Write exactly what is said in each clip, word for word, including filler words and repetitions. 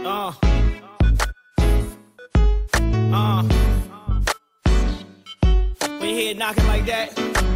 Uh. Uh. When you hear it knocking like that,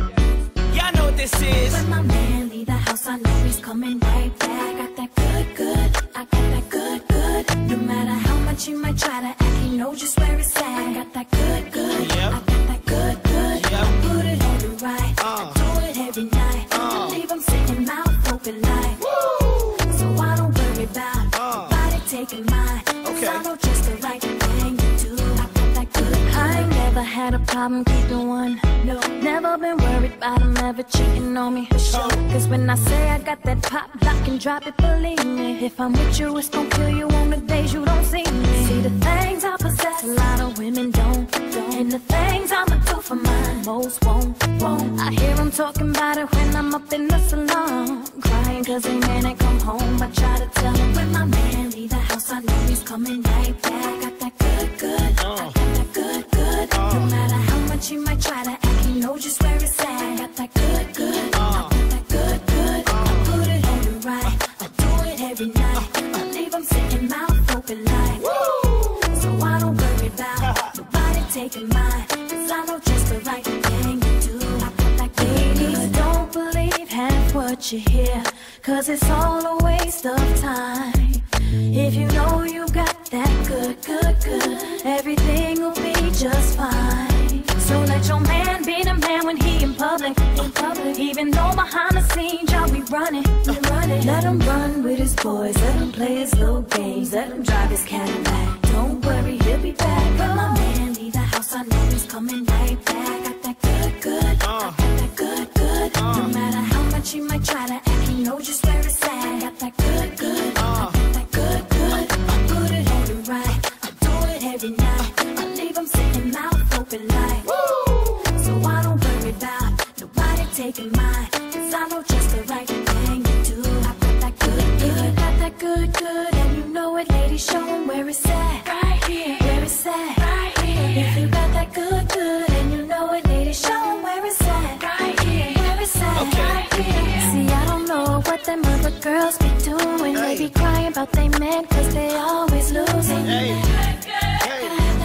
y'all know what this is. When my man leave the house, I know he's coming right back. Got that good, good, I got that good, good. No matter how much he might try to act, he knows just where it's at. I got that good, good, yep. I got that good, good. Yep. I put it on the right, uh. I do it every night. uh. I leave him sitting mouth open like, woo! So I don't worry about uh. nobody taking mine. Okay. I know just the right thing to do. I got that good, good. I ain't never had a problem keeping one. No, never been worried about him ever cheating on me, for sure. Cause when I say I got that pop, lock and drop it, believe me. If I'm with you, it's gon' kill you on the days you don't see me. See the things I possess, a lot of women don't, don't. And the things I'ma do for mine, most won't, won't. I hear them talking about it when I'm up in the salon, crying cause a man ain't come home. I try to tell him when my man leave the house, I know he's coming right back. Got that good, good, uh. I got that good, good. uh. No matter how much he might try to act, he knows just where it's at. Got that good, good, uh. I got that good, good. uh. I put it on the right, I do it every night. uh. I leave him sitting mouth open like, woo! So I don't worry about nobody taking mine, cause I know just the right thing to do. I got that good, ladies, don't believe half what you hear, cause it's all a waste of time. If you know you got that good, good, good, everything will be just fine. So let your man be the man when he in public, in public. Even though behind the scenes y'all be running, be running. Let him run with his boys, let him play his little games, let him drive his Cadillac. Don't worry, he'll be back. When my man leave the house, I know he's coming right back. Got that good, good, uh. I got that good, good. uh. No matter how much he might try to act, he knows just where it's at. Got that good, good, uh. I got that good, good. I put it on the right, I do it every night. I leave him sitting mouth open like, woo! So I don't worry about nobody taking mine, cause I know just the right thing to do. I got that good, good. If you got that good, good, and you know it, ladies, show him where it's at. Right here, where it's at. Right here. If you got that good, good, and you know it, ladies, show him where it's at. Right here, where it's at. Okay. Right here. See, I don't know what them other girls be doing. Hey. They be crying about they men, cause they always losing. Hey. Hey.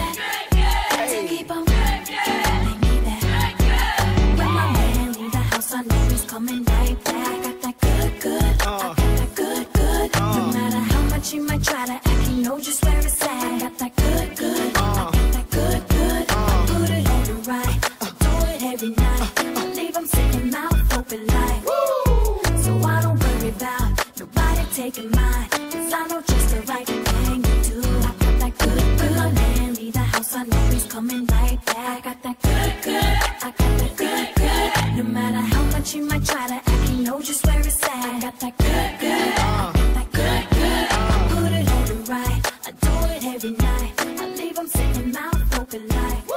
To keep on they need that. When my man leave the house, I know he's coming right back. Got that good, good, uh. I got that good, good. uh. No matter how much he might try to act, he knows just where it's at. Got that good, good, uh. I got that good, good. uh. I put it on the right, I do it every night. uh. I leave him sitting mouth open like, woo! So I don't worry about nobody taking mine, cause I know just the right thing to do. I got that good, good. My man leave the house, I know he's coming right back. Got that good, good, I got that good, good. No matter how much he might try to act, he knows just where it's at. Got that good, good, I got that good, good. I put it on the right, I do it every night. I leave him sitting mouth open like,